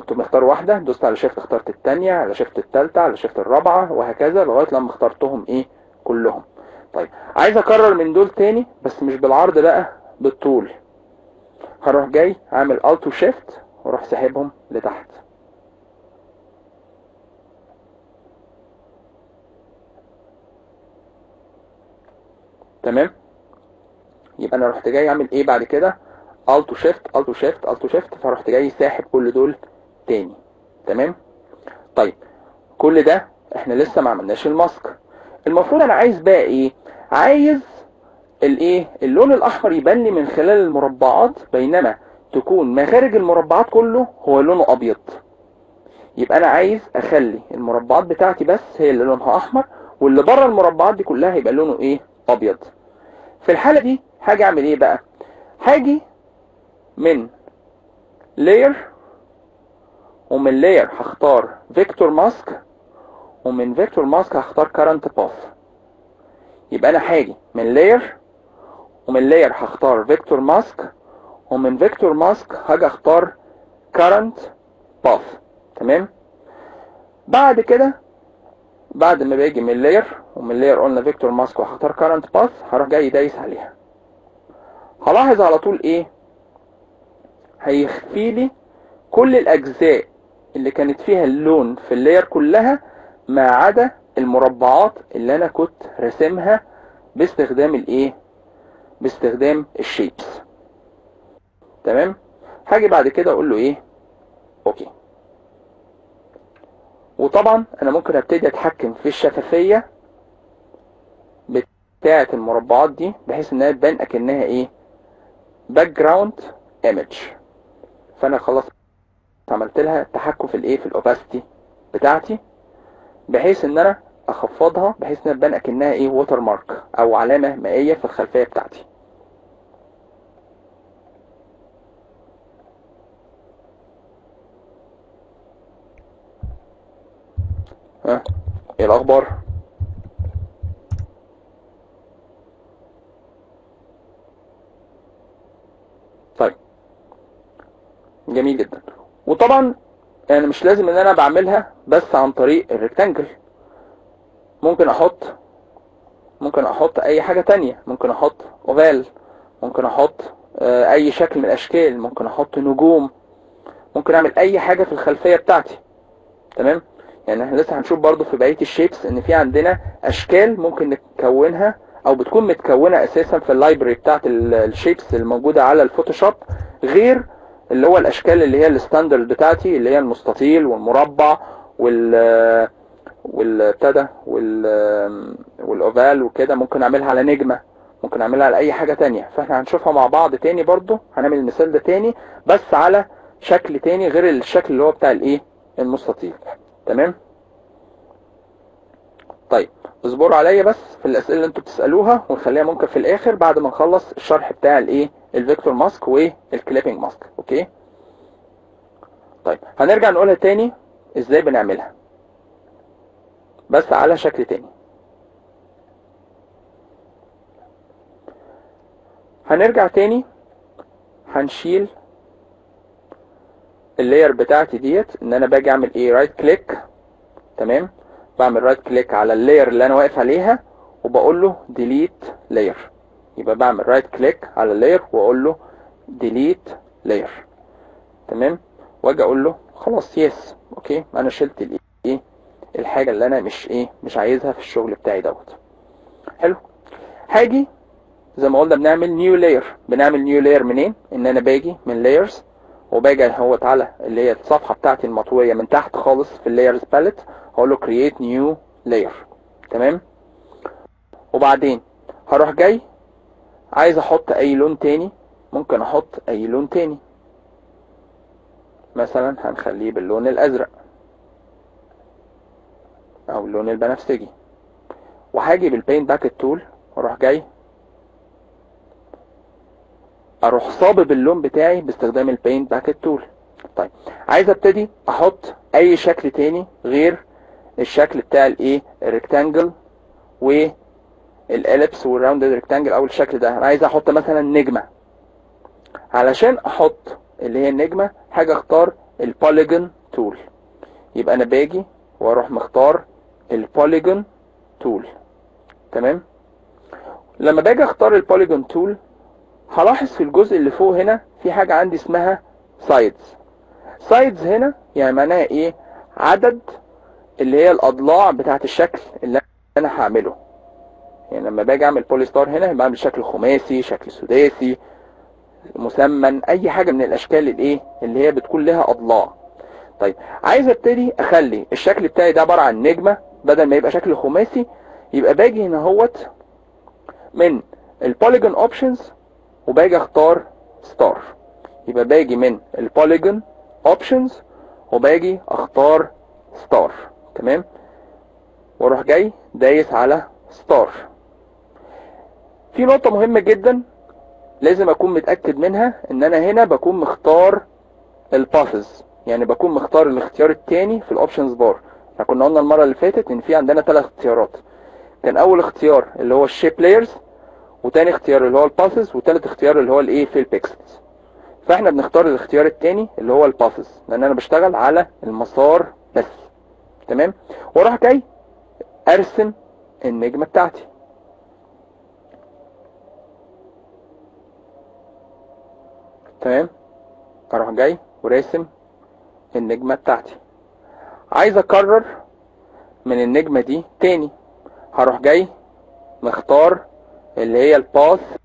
كنت بنختار واحده، دوست على شيفت اخترت الثانيه، على شيفت الثالثه، على شيفت الرابعه، وهكذا لغايه لما اخترتهم ايه كلهم. طيب عايز اكرر من دول تاني بس مش بالعرض بقى، بالطول. هروح جاي عامل الت وشيفت واروح ساحبهم لتحت. تمام. يبقى انا رحت جاي اعمل ايه بعد كده؟ الت وشيفت الت وشيفت الت وشيفت، فرحت جاي ساحب كل دول تاني. تمام. طيب كل ده احنا لسه ما عملناش الماسك. المفروض انا عايز بقى ايه؟ عايز الايه؟ اللون الاحمر يبان لي من خلال المربعات، بينما تكون مخارج المربعات كله هو لونه ابيض. يبقى انا عايز اخلي المربعات بتاعتي بس هي اللي لونها احمر، واللي بره المربعات دي كلها يبقى لونه ايه؟ ابيض. في الحالة دي هاجي اعمل ايه بقى؟ هاجي من layer، ومن layer هختار vector mask، ومن vector mask هختار current path. يبقى انا هاجي من layer، ومن layer هختار vector mask، ومن vector mask هاجي اختار current path. تمام. بعد كده بعد ما باجي من layer، ومن layer قلنا vector mask وهختار current path، هروح جاي دايس عليها. هلاحظ على طول ايه؟ هيخفي لي كل الاجزاء اللي كانت فيها اللون في اللاير كلها، ما عدا المربعات اللي انا كنت راسمها باستخدام الايه؟ باستخدام الشيبس. تمام. هاجي بعد كده اقول له ايه؟ اوكي. وطبعا انا ممكن ابتدي اتحكم في الشفافية بتاعة المربعات دي بحيث انها تبان اكنها ايه؟ باك جراوند ايمج. فانا خلاص عملت لها تحكم في الايه؟ في الاوباسيتي بتاعتي، بحيث ان انا اخفضها بحيث انها تبان اكنها ايه؟ ووتر مارك او علامة مائية في الخلفية بتاعتي. ها ايه الاخبار؟ طيب جميل جدا. وطبعا يعني مش لازم ان انا بعملها بس عن طريق الريكتانجل، ممكن احط اي حاجة تانية، ممكن احط اوفال، ممكن احط اي شكل من الاشكال، ممكن احط نجوم، ممكن اعمل اي حاجة في الخلفية بتاعتي. تمام. يعني احنا لسه هنشوف برضو في بقية الشيبس ان في عندنا اشكال ممكن نكونها او بتكون متكونة اساسا في اللايبرري بتاعت الشيبس الموجودة على الفوتوشوب، غير اللي هو الاشكال اللي هي الستاندرد بتاعتي اللي هي المستطيل والمربع والابتدى والاوفال وكده. ممكن اعملها على نجمة، ممكن اعملها على اي حاجة تانية. فاحنا هنشوفها مع بعض تاني، برضو هنعمل المثال ده تاني بس على شكل تاني غير الشكل اللي هو بتاع الايه؟ المستطيل. تمام. طيب اصبروا عليا بس في الاسئله اللي انتوا بتسالوها، ونخليها ممكن في الاخر بعد ما نخلص الشرح بتاع الايه؟ الفيكتور ماسك والكليبنج ماسك. اوكي. طيب هنرجع نقولها تاني ازاي بنعملها بس على شكل تاني. هنرجع تاني، هنشيل اللاير بتاعتي ديت، ان انا باجي اعمل ايه؟ رايت كليك. تمام. بعمل رايت كليك على اللاير اللي انا واقف عليها وبقول له ديليت لاير. يبقى بعمل رايت كليك على اللاير واقول له ديليت لاير. تمام. واجي اقول له خلاص يس اوكي، انا شلت الايه؟ الحاجه اللي انا مش عايزها في الشغل بتاعي دوت. حلو. هاجي زي ما قلنا بنعمل نيو لاير. بنعمل نيو لاير منين؟ ان انا باجي من لايرز وباجي اهوت على اللي هي الصفحه بتاعتي المطويه من تحت خالص في اللايرز باليت، هقول له كرييت نيو لاير. تمام. وبعدين هروح جاي عايز احط اي لون تاني، ممكن احط اي لون تاني، مثلا هنخليه باللون الازرق او اللون البنفسجي. وهاجي بالبين باكت تول واروح جاي اروح صابب اللون بتاعي باستخدام البين باكت تول. طيب عايز ابتدي احط اي شكل تاني غير الشكل بتاع الايه؟ الريكتانجل والاليبس والراوندد ريكتانجل او الشكل ده. انا عايز احط مثلا نجمه. علشان احط اللي هي النجمه حاجه اختار البوليجون تول. يبقى انا باجي واروح مختار البوليجون تول. تمام. لما باجي اختار البوليجون تول هلاحظ في الجزء اللي فوق هنا في حاجة عندي اسمها سايدز. سايدز هنا يعني معناها ايه؟ عدد اللي هي الاضلاع بتاعت الشكل اللي انا هعمله. يعني لما باجي اعمل بوليستار هنا بعمل شكل خماسي، شكل سداسي، مسمن، اي حاجة من الاشكال الايه اللي هي بتكون لها اضلاع. طيب عايز ابتدي اخلي الشكل بتاعي ده عبارة عن نجمة بدل ما يبقى شكل خماسي، يبقى باجي هنا هوت من البوليجون اوبشنز وباجي اختار ستار. يبقى باجي من البوليجون اوبشنز وباجي اختار ستار. تمام. واروح جاي دايس على ستار. في نقطة مهمة جدا لازم اكون متأكد منها، ان انا هنا بكون مختار الباثز، يعني بكون مختار الاختيار التاني في الاوبشنز بار. احنا كنا قلنا المرة اللي فاتت ان في عندنا 3 اختيارات. كان اول اختيار اللي هو الشيب لايرز، وتاني اختيار اللي هو الباثز، وتالت اختيار اللي هو الايه في البيكسلز. فاحنا بنختار الاختيار التاني اللي هو الباثز، لان انا بشتغل على المسار بس. تمام. واروح جاي ارسم النجمة بتاعتي. تمام. اروح جاي وراسم النجمة بتاعتي. عايز اكرر من النجمة دي تاني، هروح جاي مختار اللي هي الباث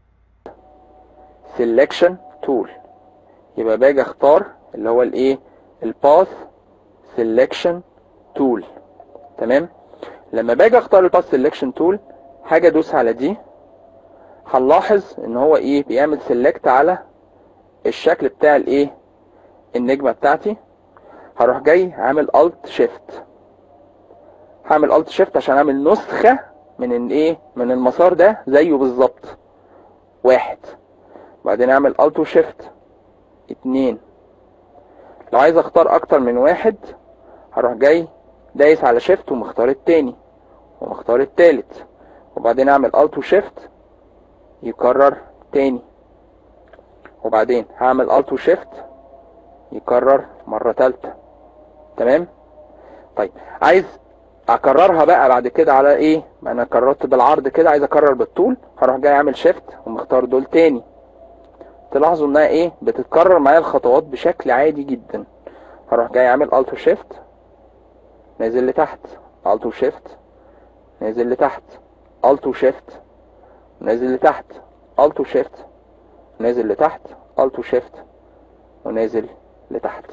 سيلكشن تول. يبقى باجي اختار اللي هو الايه الباث سيلكشن تول. تمام. لما باجي اختار الباث سيلكشن تول حاجه ادوس على دي، هنلاحظ ان هو ايه بيعمل سيلكت على الشكل بتاع الايه النجمه بتاعتي. هروح جاي عامل الت شيفت. هعمل الت شيفت عشان اعمل نسخه من الايه من المسار ده زيه بالظبط. 1. بعدين اعمل الت شيفت 2. لو عايز اختار اكتر من 1 هروح جاي دايس على شيفت ومختار التاني ومختار التالت، وبعدين اعمل الت شيفت يكرر تاني، وبعدين هعمل الت شيفت يكرر مرة تالتة. تمام. طيب عايز اكررها بقى بعد كده على ايه؟ ما انا كررت بالعرض كده، عايز اكرر بالطول، هروح جاي اعمل شيفت ومختار دول تاني. تلاحظوا انها ايه بتتكرر معايا الخطوات بشكل عادي جدا. هروح جاي اعمل الت شيفت نازل لتحت، الت شيفت نازل لتحت، الت شيفت نازل لتحت، الت شيفت نازل لتحت، الت شيفت ونازل لتحت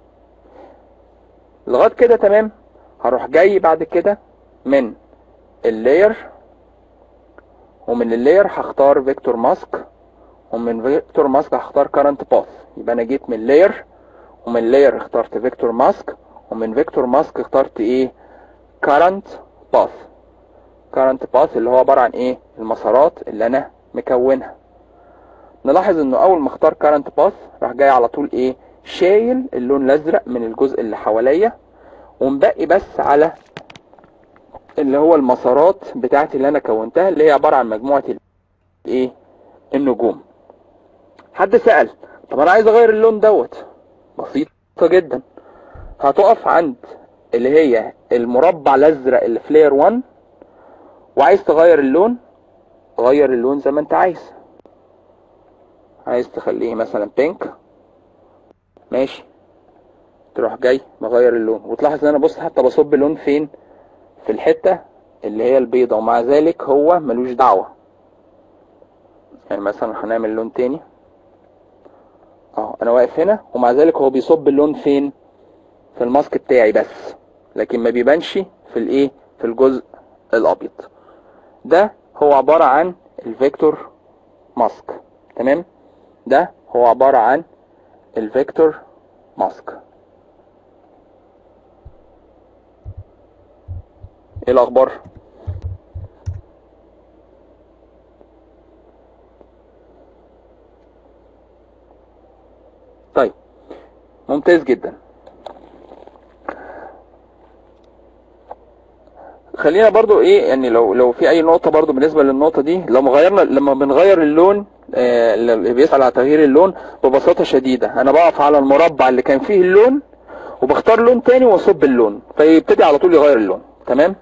لغايه كده. تمام. هروح جاي بعد كده من اللاير، ومن اللاير هختار فيكتور ماسك، ومن فيكتور ماسك هختار كارنت باث. يبقى انا جيت من لاير، ومن لاير اخترت فيكتور ماسك، ومن فيكتور ماسك اخترت ايه كارنت باث. كارنت باث اللي هو عباره عن ايه المسارات اللي انا مكونها. نلاحظ انه اول ما اختار كارنت باث راح جاي على طول ايه شايل اللون الازرق من الجزء اللي حواليا، ومبقي بس على اللي هو المسارات بتاعتي اللي انا كونتها اللي هي عباره عن مجموعه الايه النجوم. حد سأل طب انا عايز اغير اللون دوت؟ بسيطه جدا. هتقف عند اللي هي المربع الازرق اللي في لاير 1، وعايز تغير اللون غير اللون زي ما انت عايز. عايز تخليه مثلا بينك، ماشي، تروح جاي مغير اللون. وتلاحظ ان انا بص حتى بصب اللون فين في الحته اللي هي البيضه، ومع ذلك هو ملوش دعوه. يعني مثلا هنعمل لون تاني اهو، انا واقف هنا ومع ذلك هو بيصب اللون فين في الماسك بتاعي بس، لكن ما بيبانش في الايه في الجزء الابيض ده. هو عباره عن الفيكتور ماسك. تمام. ده هو عباره عن الفيكتور ماسك. ايه الاخبار؟ طيب ممتاز جدا. خلينا برضو ايه يعني لو في اي نقطة برضو بالنسبة للنقطة دي، لما بنغير اللون اللي بيسأل على تغيير اللون، ببساطة شديدة انا بقف على المربع اللي كان فيه اللون وبختار لون تاني واصب اللون، فيبتدي على طول يغير اللون. تمام.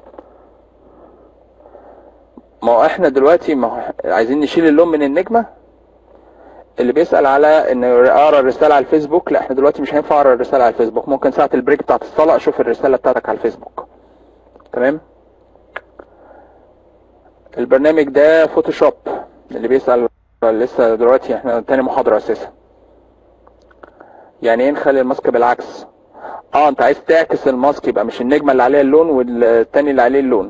ما هو احنا دلوقتي ما هو عايزين نشيل اللون من النجمة. اللي بيسأل على ان اقرا الرسالة على الفيسبوك، لا احنا دلوقتي مش هينفع اقرا الرسالة على الفيسبوك، ممكن ساعة البريك بتاعت الصلاة اشوف الرسالة بتاعتك على الفيسبوك. تمام. البرنامج ده فوتوشوب. اللي بيسأل لسه دلوقتي احنا تاني محاضرة اساسا. يعني ايه نخلي الماسك بالعكس؟ انت عايز تعكس الماسك، يبقى مش النجمة اللي عليها اللون والتاني اللي عليه اللون.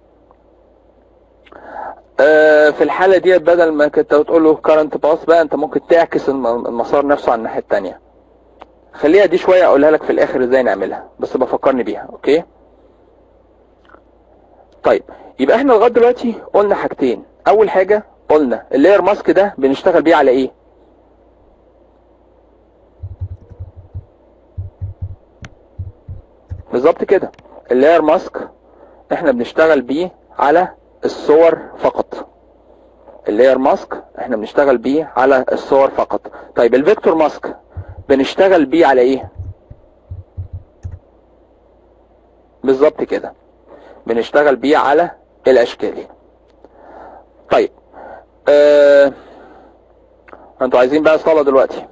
في الحالة دي بدل ما كنت تقول له كارنت باس، بقى انت ممكن تعكس المسار نفسه على الناحية التانية. خليها دي شوية اقولها لك في الاخر ازاي نعملها، بس بفكرني بيها. اوكي. طيب يبقى احنا لغاية دلوقتي قلنا حاجتين. اول حاجة قلنا اللاير ماسك ده بنشتغل بيه على ايه؟ بالظبط كده. اللاير ماسك احنا بنشتغل بيه على الصور فقط. اللاير ماسك احنا بنشتغل بيه على الصور فقط. طيب الفيكتور ماسك بنشتغل بيه على ايه؟ بالظبط كده، بنشتغل بيه على الاشكال. طيب انتوا عايزين بقى صلاة دلوقتي.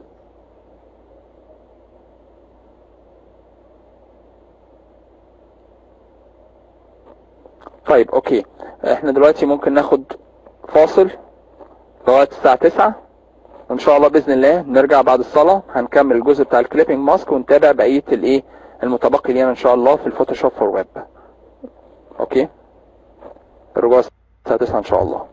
طيب اوكي، احنا دلوقتي ممكن ناخد فاصل لغاية الساعة 9 ان شاء الله. باذن الله نرجع بعد الصلاة هنكمل الجزء بتاع الكليبنج ماسك ونتابع بقية الايه المتبقي لينا ان شاء الله في الفوتوشوب فور ويب. اوكي، الرجوع الساعة 9 ان شاء الله.